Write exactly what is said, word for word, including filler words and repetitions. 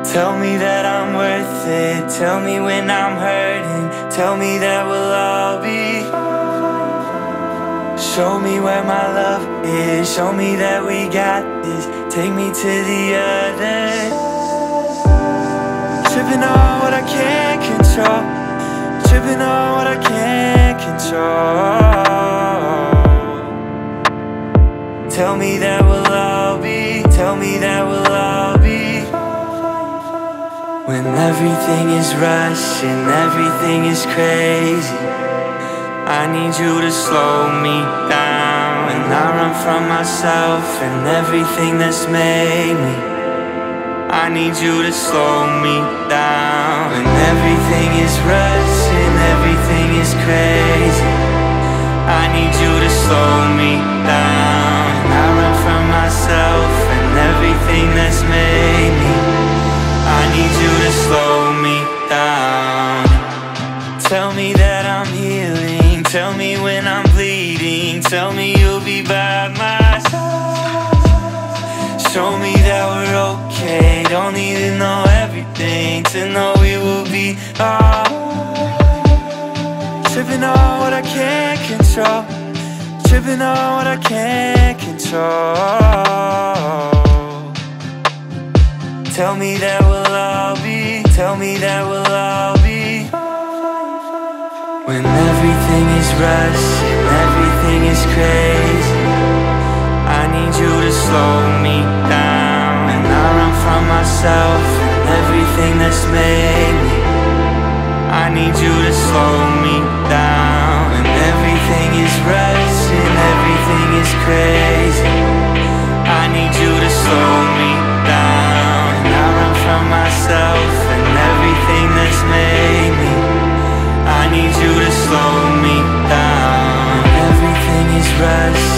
Tell me that I'm worth it. Tell me when I'm hurting. Tell me that we'll all be. Show me where my love is. Show me that we got this. Take me to the other. Tripping on what I can't control. Tripping on what I can't control. Tell me that we'll all be. Tell me that we'll all be. When everything is rushing, everything is crazy, I need you to slow me down. And I run from myself and everything that's made me. I need you to slow me down. When everything is rushing, everything is crazy, I need you to slow me down. And I run from myself and everything that's made me. I need you to slow me down. Tell me that I'm healing. Tell me when I'm bleeding. Tell me you'll be by my side. Show me that we're okay. Don't need to know everything to know we will be alright. Tripping on what I can't control. Tripping on what I can't control. Tell me that we'll all be. Tell me that we'll all be. When everything is rushing, everything is crazy, I need you to slow me down. And I run from myself and everything that's made me. I need you to slow me down. When everything is rushing, everything is crazy, I need you to slow me down. And I run from myself and everything that's made me. I need you to slow me down. Everything is rushing.